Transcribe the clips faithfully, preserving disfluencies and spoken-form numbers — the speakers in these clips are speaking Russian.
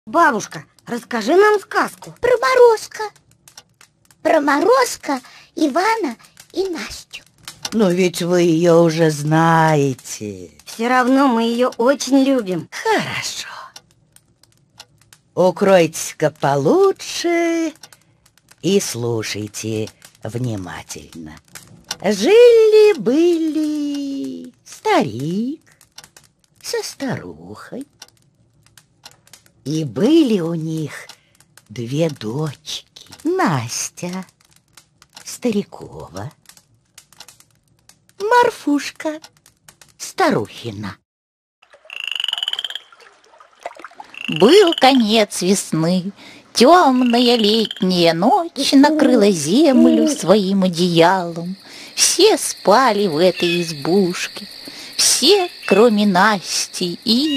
Бабушка, расскажи нам сказку. Про Морозко. Про Морозко, Ивана и Настю. Но ведь вы ее уже знаете. Все равно мы ее очень любим. Хорошо. Укройтесь-ка получше и слушайте внимательно. Жили-были старик со старухой. И были у них две дочки. Настя старикова, Марфушка старухина. Был конец весны, темная летняя ночь накрыла землю своим одеялом. Все спали в этой избушке, все, кроме Насти и...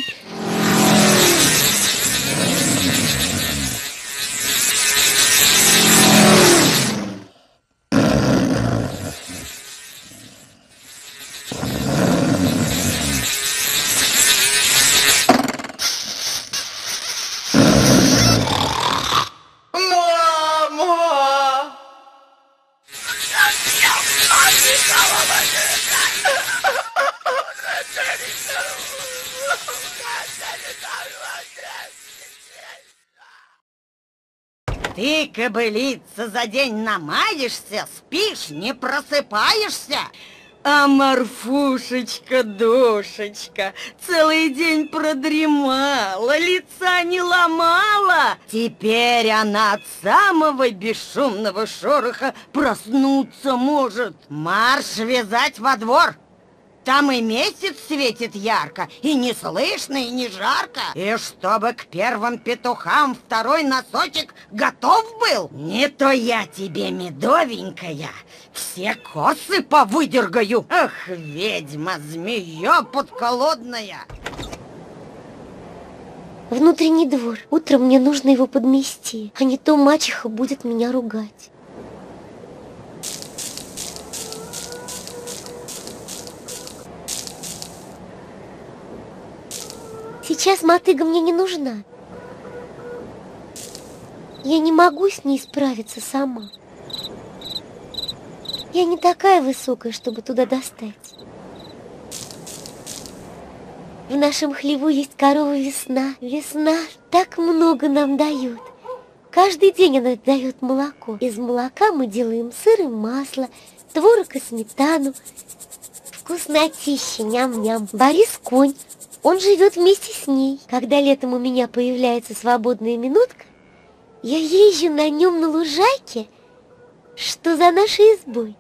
Ты, кобылица, за день намаешься, спишь, не просыпаешься. А Марфушечка, душечка, целый день продремала, лица не ломала. Теперь она от самого бесшумного шороха проснуться может. Марш вязать во двор. Там и месяц светит ярко, и не слышно, и не жарко. И чтобы к первым петухам второй носочек готов был, не то я тебе, медовенькая, все косы повыдергаю. Ах, ведьма, змея подколодная. Внутренний двор. Утром мне нужно его подмести, а не то мачеха будет меня ругать. Сейчас мотыга мне не нужна. Я не могу с ней справиться сама. Я не такая высокая, чтобы туда достать. В нашем хлеву есть корова Весна. Весна так много нам дает. Каждый день она дает молоко. Из молока мы делаем сыр и масло, творог и сметану. Вкуснотища, ням-ням. Борис конь. Он живет вместе с ней. Когда летом у меня появляется свободная минутка, я езжу на нем на лужайке, что за нашей избой.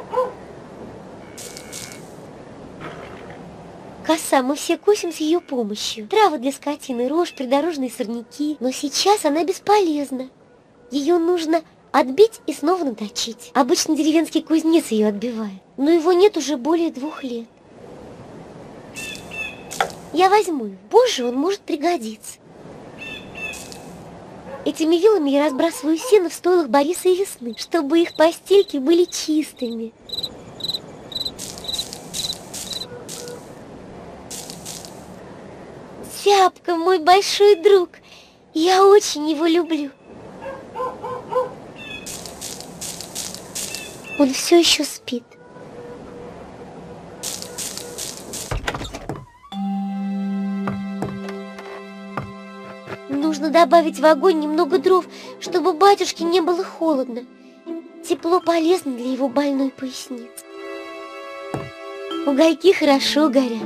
Коса, мы все косим с ее помощью. Травы для скотины, рожь, придорожные сорняки. Но сейчас она бесполезна. Ее нужно отбить и снова наточить. Обычно деревенский кузнец ее отбивает, но его нет уже более двух лет. Я возьму его. Позже он может пригодиться. Этими вилами я разбрасываю сено в стойлах Бориса и Весны, чтобы их постельки были чистыми. Зябка, мой большой друг. Я очень его люблю. Он все еще спит. Нужно добавить в огонь немного дров, чтобы батюшке не было холодно. Тепло полезно для его больной поясницы. Угольки хорошо горят.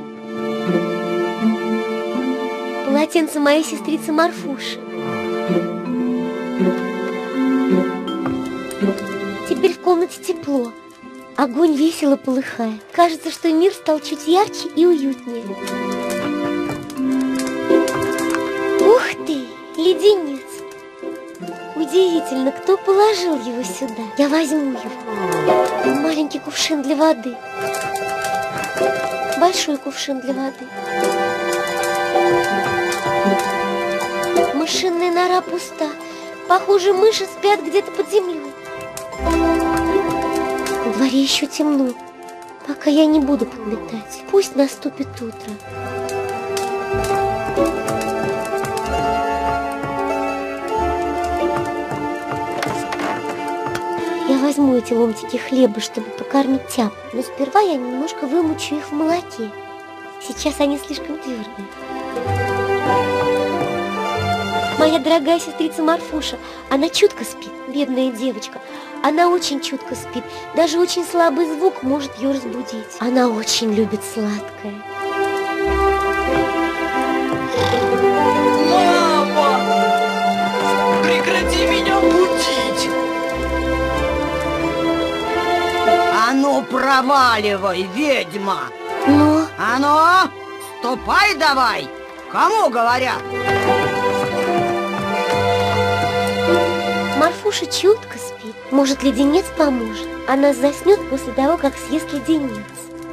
Полотенце моей сестрицы Марфуши. Теперь в комнате тепло. Огонь весело полыхает. Кажется, что мир стал чуть ярче и уютнее. Ух ты, леденец! Удивительно, кто положил его сюда. Я возьму его. Маленький кувшин для воды. Большой кувшин для воды. Мышиная нора пуста. Похоже, мыши спят где-то под землей. На дворе еще темно. Пока я не буду подметать. Пусть наступит утро. возьму эти ломтики хлеба, чтобы покормить тяпу, но сперва я немножко вымочу их в молоке. Сейчас они слишком твердые. Моя дорогая сестрица Марфуша, она чутко спит, бедная девочка. Она очень чутко спит, даже очень слабый звук может ее разбудить. Она очень любит сладкое. Мама! Прекрати меня будить! А ну проваливай, ведьма! Но... А ну, ступай давай! Кому говорят? Марфуша чутко спит. Может, леденец поможет? Она заснет после того, как съест леденец.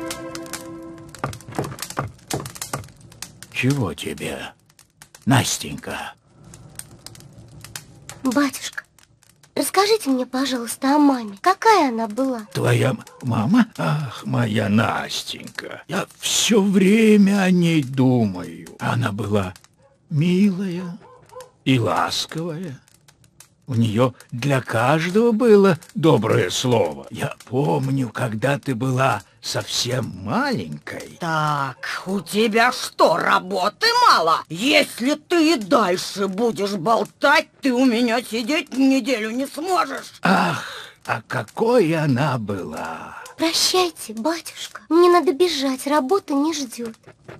Чего тебе, Настенька? Батюшка, расскажите мне, пожалуйста, о маме. Какая она была? Твоя мама? Ах, моя Настенька. Я все время о ней думаю. Она была милая и ласковая. У нее для каждого было доброе слово. Я помню, когда ты была совсем маленькой. Так, у тебя что, работы мало? Если ты и дальше будешь болтать, ты у меня сидеть неделю не сможешь. Ах, а какой она была! Прощайте, батюшка. Мне надо бежать, работа не ждет.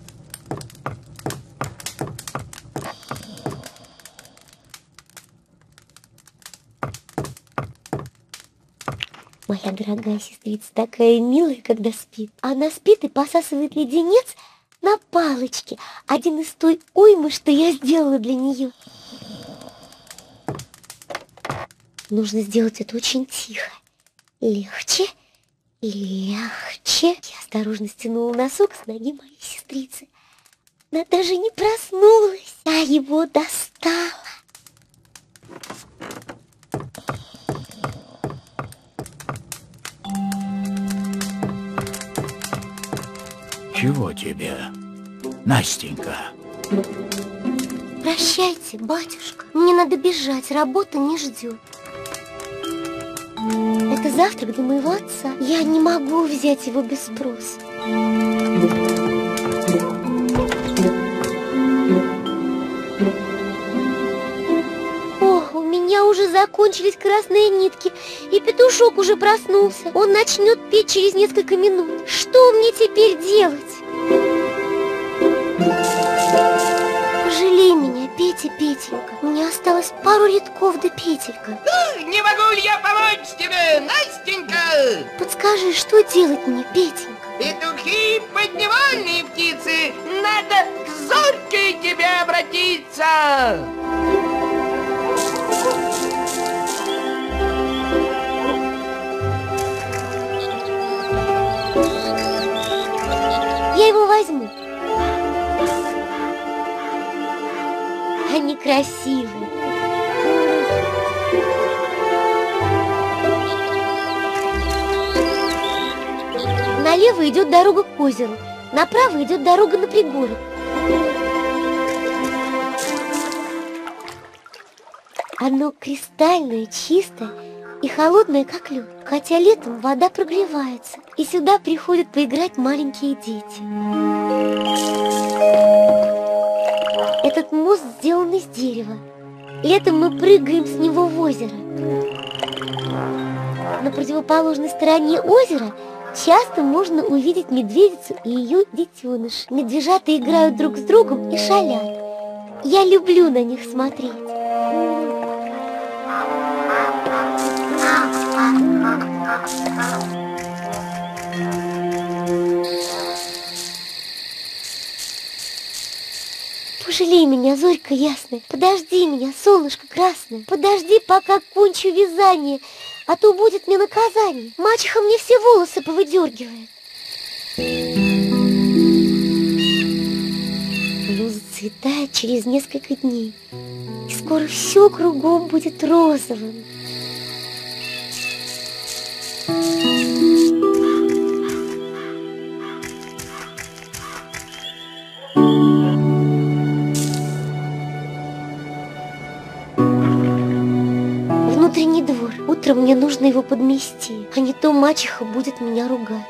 Моя дорогая сестрица такая милая, когда спит. Она спит и посасывает леденец на палочке. Один из той уймы, что я сделала для нее. Нужно сделать это очень тихо. Легче, легче. Я осторожно стянула носок с ноги моей сестрицы. Она даже не проснулась. Я его достала. Чего тебе, Настенька? Прощайте, батюшка. Мне надо бежать, работа не ждет. Это завтрак для моего отца. Я не могу взять его без спроса. О, у меня уже закончились красные нитки, и петушок уже проснулся. Он начнет петь через несколько минут. Что мне теперь делать? Пожалей меня, Петя, Петенька. Мне осталось пару рядков до петелька. Не могу ли я помочь тебе, Настенька? Подскажи, что делать мне, Петенька? Петухи подневольные птицы, надо к зорьке тебе обратиться. Я его возьму. Они красивые. Налево идет дорога к озеру, направо идет дорога на пригорок. Оно кристальное, чистое и холодное, как лед. Хотя летом вода прогревается, и сюда приходят поиграть маленькие дети. Этот мост сделан из дерева. Летом мы прыгаем с него в озеро. На противоположной стороне озера часто можно увидеть медведицу и ее детеныш. Медвежата играют друг с другом и шалят. Я люблю на них смотреть. Пожалей меня, зорька ясная, подожди меня, солнышко красное, подожди, пока кончу вязание, а то будет мне наказание. Мачеха мне все волосы повыдергивает. Оно зацветает через несколько дней, и скоро все кругом будет розовым. внутренний двор. Утром мне нужно его подмести, а не то мачеха будет меня ругать.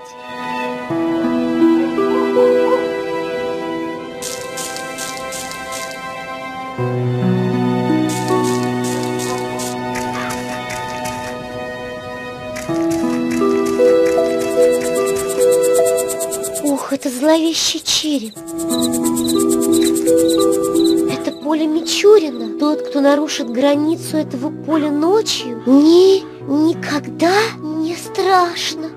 Ох, это зловещий череп. Это поле Мичурина. Тот, кто нарушит границу этого поля ночью, ни, никогда не страшно.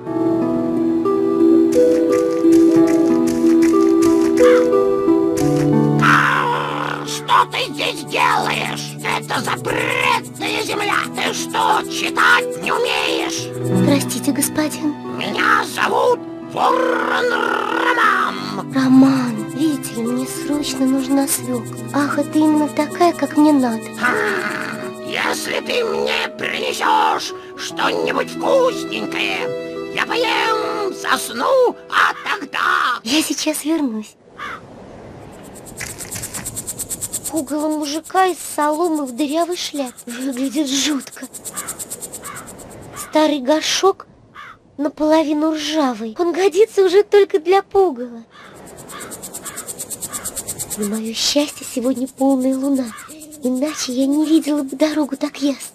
Что ты здесь делаешь? Это запретная земля. Ты что, читать не умеешь? Простите, господин. Меня зовут Ворон Роман. Роман, видите ли, мне срочно нужна свекла. Ах, это именно такая, как мне надо. Хм, если ты мне принесешь что-нибудь вкусненькое, я поем, засну, а тогда... Я сейчас вернусь. Пугало мужика из соломы в дырявой шляпе. Выглядит жутко. Старый горшок наполовину ржавый. Он годится уже только для пугала. На мое счастье, сегодня полная луна. Иначе я не видела бы дорогу так ясно.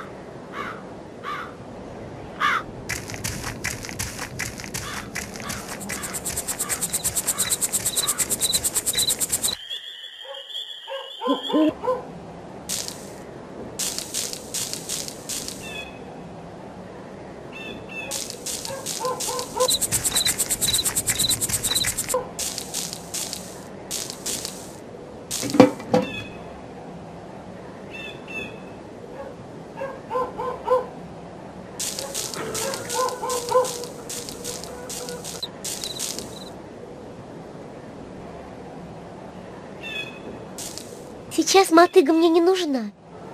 Сейчас мотыга мне не нужна.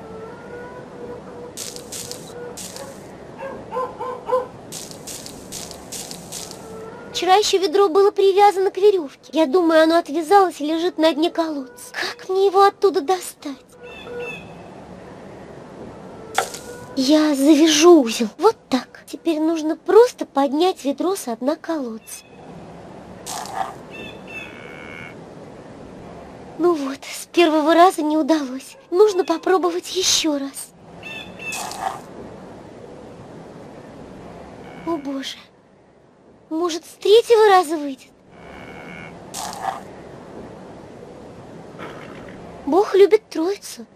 Вчера еще ведро было привязано к веревке. Я думаю, оно отвязалось и лежит на дне колодца. Как мне его оттуда достать? Я завяжу узел. Вот так. Теперь нужно просто поднять ведро со дна колодца. Ну вот, с первого раза не удалось. Нужно попробовать еще раз. О боже. Может, с третьего раза выйдет? Бог любит троицу.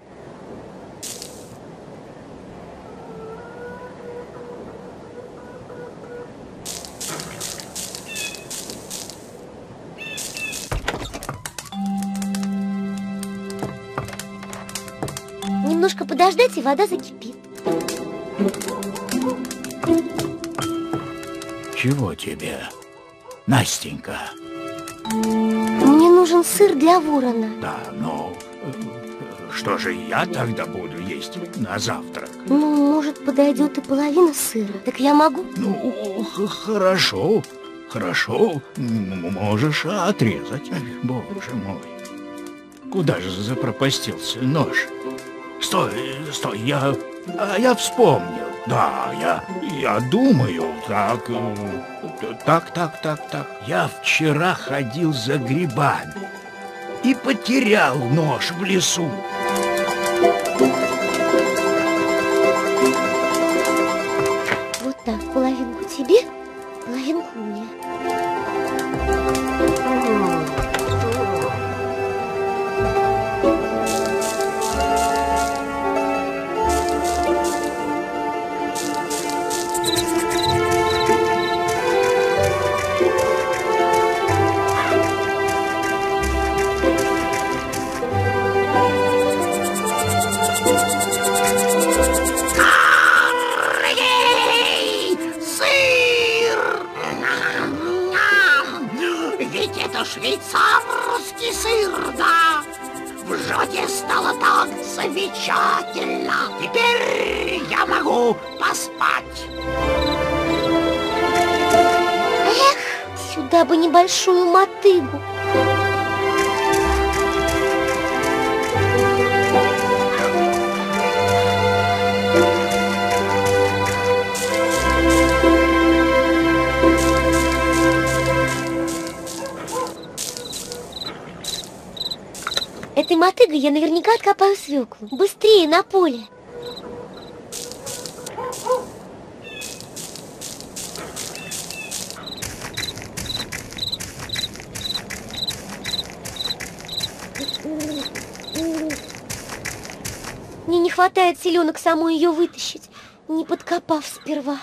Немножко подождать, и вода закипит. Чего тебе, Настенька? Мне нужен сыр для ворона. Да, ну, что же я тогда буду есть на завтрак? Ну, может, подойдет и половина сыра. Так я могу? Ну, хорошо, хорошо, можешь отрезать. Боже мой, куда же запропастился нож? Стой, стой, я, я вспомнил. Да, я, я думаю, так, так, так, так, так. Я вчера ходил за грибами и потерял нож в лесу. Вот так, половинку тебе, половинку мне. Швейцарский сыр, да. В животе стало так замечательно. Теперь я могу поспать. Эх, сюда бы небольшую мотыгу. Пошли, я наверняка откопаю свеклу. Быстрее, на поле. Мне не хватает силенок самой ее вытащить, не подкопав сперва.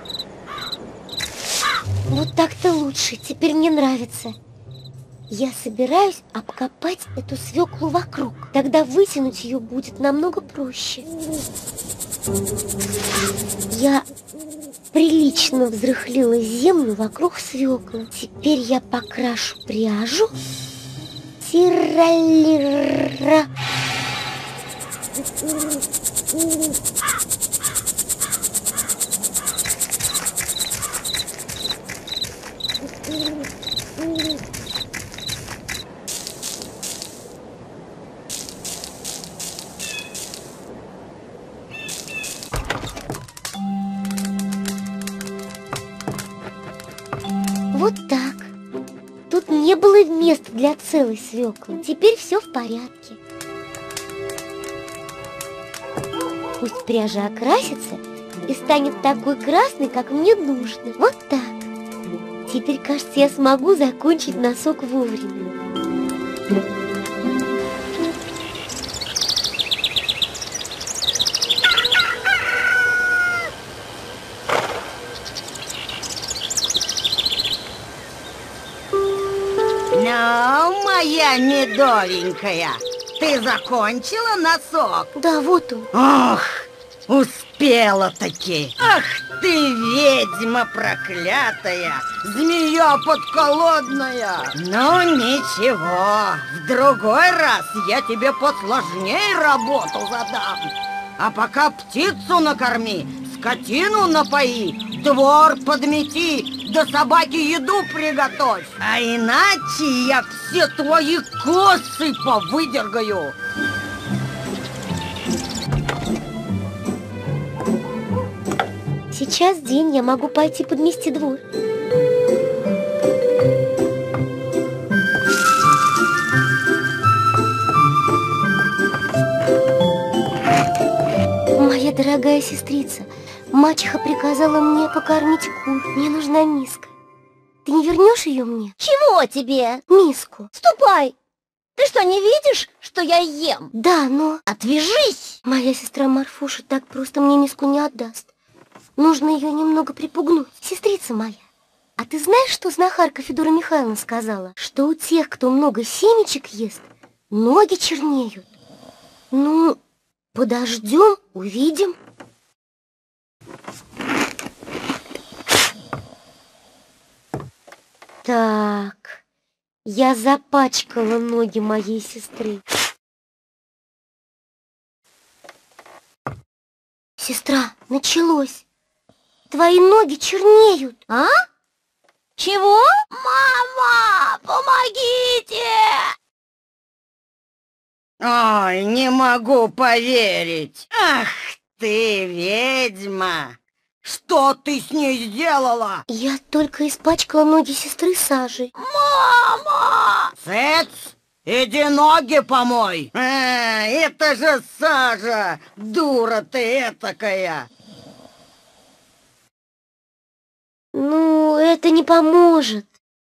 Вот так-то лучше, теперь мне нравится. Я собираюсь обкопать эту свеклу вокруг. Тогда вытянуть ее будет намного проще. Я прилично взрыхлила землю вокруг свеклы. Теперь я покрашу пряжу. Тиралира. Вот так. Тут не было места для целой свеклы. Теперь все в порядке. Пусть пряжа окрасится и станет такой красной, как мне нужно. Вот так. Теперь, кажется, я смогу закончить носок вовремя. Ну, моя медовенькая, ты закончила носок? Да, вот он. Ох, успела-таки. Ах ты, ведьма проклятая, змея подколодная. Ну ничего, в другой раз я тебе посложнее работу задам. А пока птицу накорми, скотину напои, двор подмети, да собаке еду приготовь. А иначе я все твои косы повыдергаю. Сейчас день, я могу пойти подмести двор. Моя дорогая сестрица, мачеха приказала мне покормить кур. Мне нужна миска. Ты не вернешь ее мне? Чего тебе? Миску. Ступай! Ты что, не видишь, что я ем? Да, но... Отвяжись! Моя сестра Марфуша так просто мне миску не отдаст. Нужно ее немного припугнуть. Сестрица моя, а ты знаешь, что знахарка Федора Михайловна сказала? Что у тех, кто много семечек ест, ноги чернеют. Ну, подождем, увидим. Так, я запачкала ноги моей сестры. Сестра, началось. Твои ноги чернеют. А? Чего? Мама, помогите! Ой, не могу поверить. Ах ты, ведьма! Что ты с ней сделала? Я только испачкала ноги сестры сажей. Мама! Цец, иди ноги помой. А, это же сажа, дура ты этакая. Ну, это не поможет.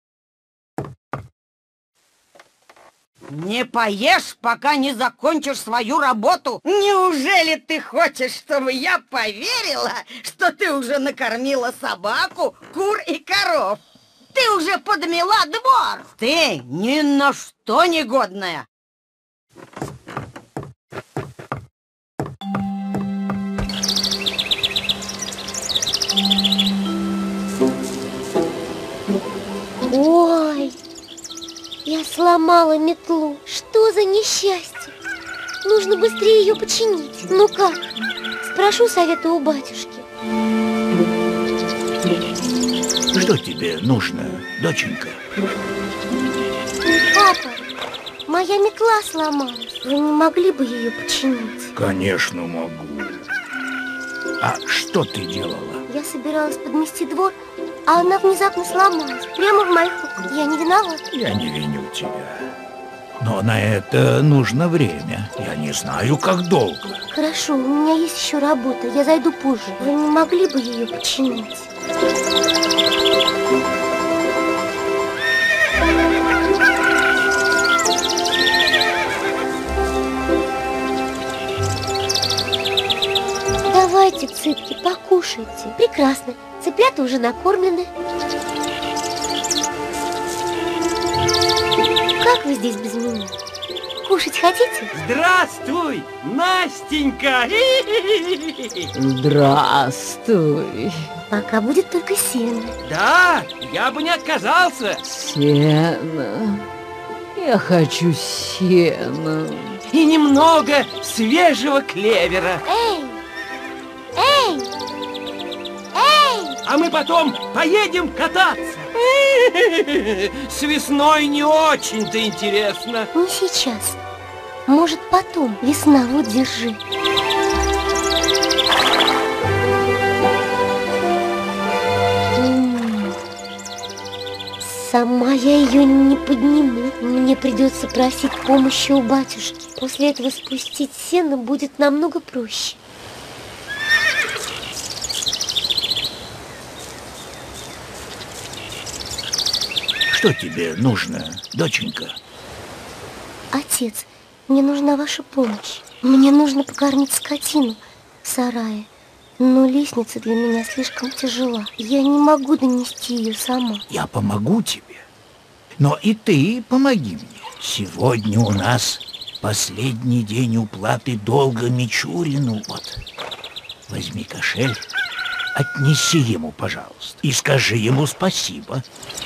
Не поешь, пока не закончишь свою работу? Неужели ты хочешь, чтобы я поверила, что ты уже накормила собаку, кур и коров? Ты уже подмела двор. Ты ни на что не годная. Ой, я сломала метлу. Что за несчастье? Нужно быстрее ее починить. Ну как? Спрошу совета у батюшки. Что тебе нужно, доченька? Папа, моя метла сломалась. Вы не могли бы ее починить? Конечно, могу. А что ты делала? Я собиралась подмести двор, а она внезапно сломалась. Прямо в моих руках. Я не виновата. Я не виню тебя. Но на это нужно время. Я не знаю, как долго. Хорошо, у меня есть еще работа. Я зайду позже. Вы не могли бы ее починить? Давайте, цыпки, покушайте. Прекрасно. Цыплята уже накормлены. Как вы здесь без меня? Кушать хотите? Здравствуй, Настенька! Здравствуй. Пока будет только сено. Да, я бы не отказался. Сено. Я хочу сена. И немного свежего клевера. Эй! Эй! Эй! А мы потом поедем кататься. С весной не очень-то интересно. Не сейчас. Может, потом. Весна, вот, держи. М-м. Сама я ее не подниму. Мне придется просить помощи у батюшки. После этого спустить сено будет намного проще. Что тебе нужно, доченька? Отец, мне нужна ваша помощь. Мне нужно покормить скотину в сарае. Но лестница для меня слишком тяжела. Я не могу донести ее сама. Я помогу тебе. Но и ты помоги мне. Сегодня у нас последний день уплаты долга Мичурину. Вот, возьми кошель, отнеси ему, пожалуйста, и скажи ему спасибо.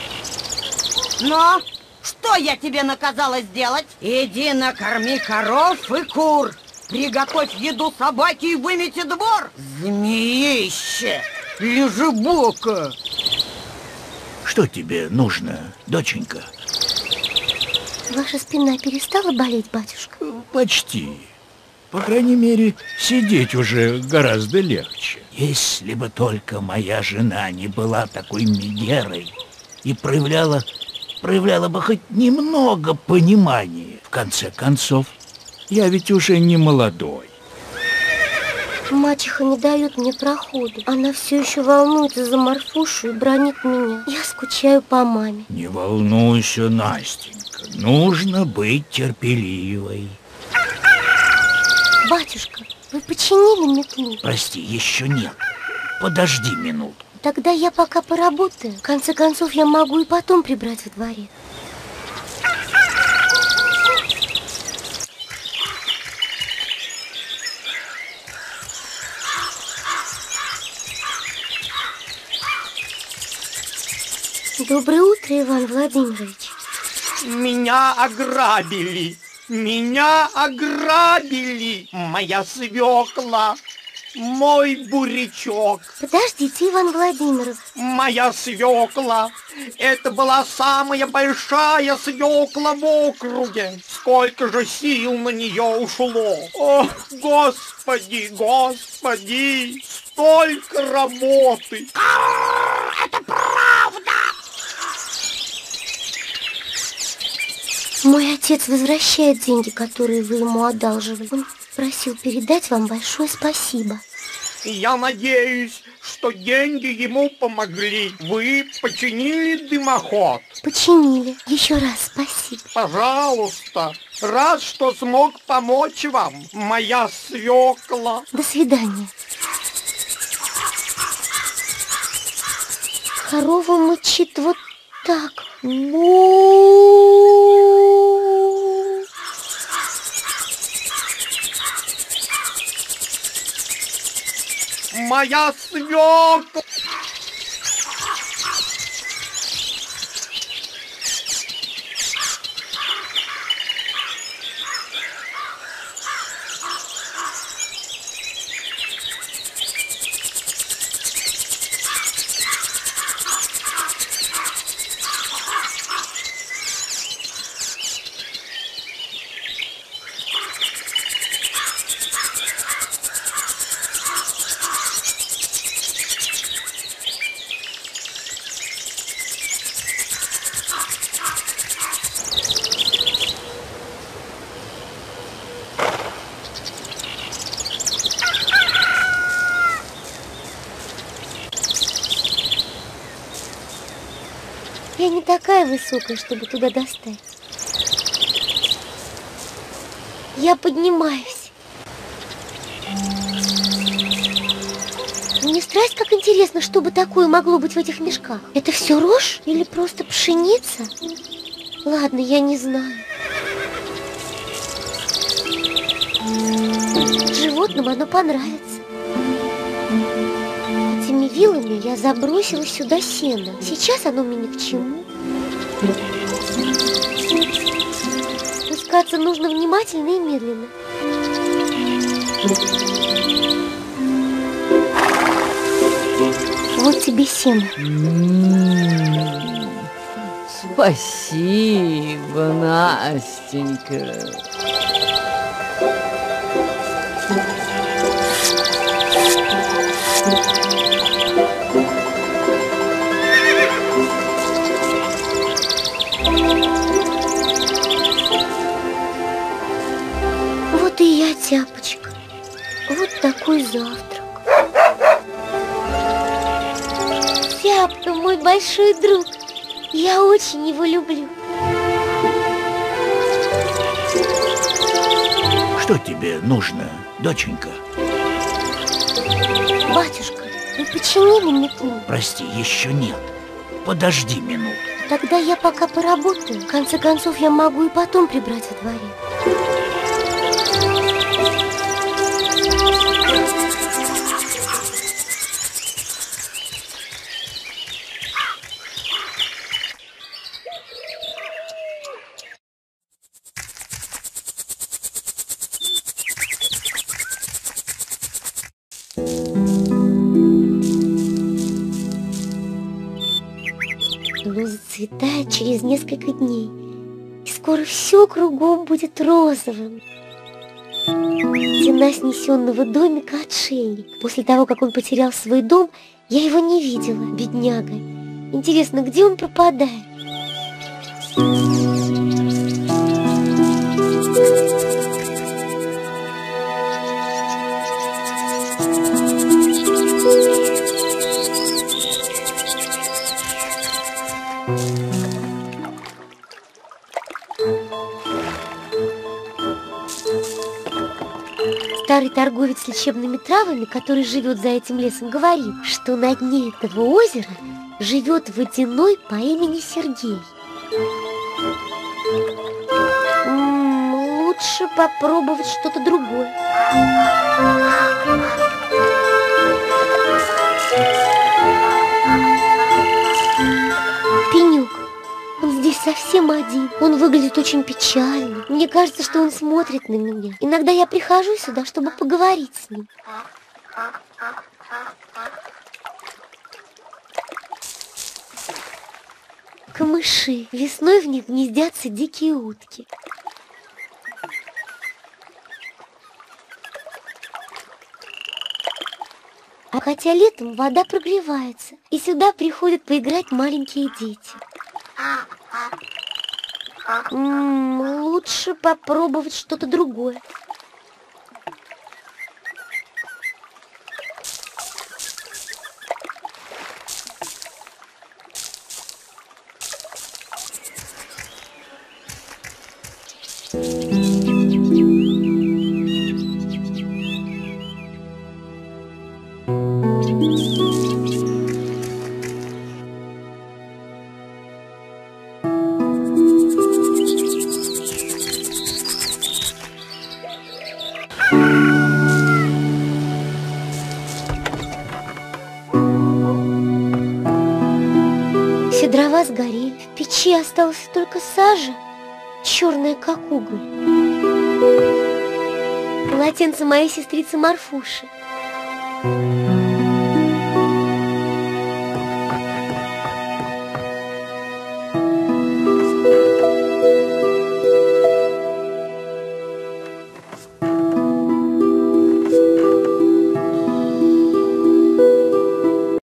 Но что я тебе наказала сделать? Иди накорми коров и кур. Приготовь еду собаке и вымети двор. Змеище, лежебока. Что тебе нужно, доченька? Ваша спина перестала болеть, батюшка? Почти. По крайней мере, сидеть уже гораздо легче. Если бы только моя жена не была такой мегерой и проявляла... проявляла бы хоть немного понимания. В конце концов, я ведь уже не молодой. Мачеха не дает мне проходу. Она все еще волнуется за Марфушу и бронит меня. Я скучаю по маме. Не волнуйся, Настенька. Нужно быть терпеливой. Батюшка, вы починили метлу? Прости, еще нет. Подожди минутку. Тогда я пока поработаю. В конце концов, я могу и потом прибрать во дворе. Доброе утро, Иван Владимирович. Меня ограбили. Меня ограбили. Моя свекла. Мой бурячок. Подождите, Иван Владимирович. Моя свекла. Это была самая большая свекла в округе. Сколько же сил на нее ушло. Ох, господи, господи, столько работы. Это правда. Мой отец возвращает деньги, которые вы ему одалживали. Он просил передать вам большое спасибо. Я надеюсь, что деньги ему помогли. Вы починили дымоход? Починили. Еще раз спасибо. Пожалуйста. Рад, что смог помочь вам, моя свекла. До свидания. Корова мычит вот так. Му. Моя свекла. Я не такая высокая, чтобы туда достать. Я поднимаюсь. Мне страсть как интересно, что бы такое могло быть в этих мешках. Это все рожь или просто пшеница? Ладно, я не знаю. Животным оно понравится. Этими вилами я забросила сюда сено. Сейчас оно мне ни к чему. Спускаться нужно внимательно и медленно. Вот тебе сено. М-м-м. Спасибо, Настенька. Вот и я, тяпочка. Вот такой завтрак. Тяпка, мой большой друг. Я очень его люблю. Что тебе нужно, доченька? Батюшка, вы починили метлу? Прости, еще нет. Подожди минуту. Тогда я пока поработаю. В конце концов, я могу и потом прибрать во дворе. Оно зацветает через несколько дней, и скоро все кругом будет розовым. Стена снесенного домика — отшельник. После того, как он потерял свой дом, я его не видела, бедняга. Интересно, где он пропадает? Старый торговец лечебными травами, который живет за этим лесом, говорит, что на дне этого озера живет водяной по имени Сергей. М-м, лучше попробовать что-то другое. Пенек. Он здесь совсем один. Он выглядит очень печально. Мне кажется, что он смотрит на меня. Иногда я прихожу сюда, чтобы поговорить с ним. Камыши. Весной в них гнездятся дикие утки. А хотя летом вода прогревается, и сюда приходят поиграть маленькие дети. М-м, лучше попробовать что-то другое. Все дрова сгорели, в печи осталась только сажа, черная как уголь. Полотенце моей сестрицы Марфуши.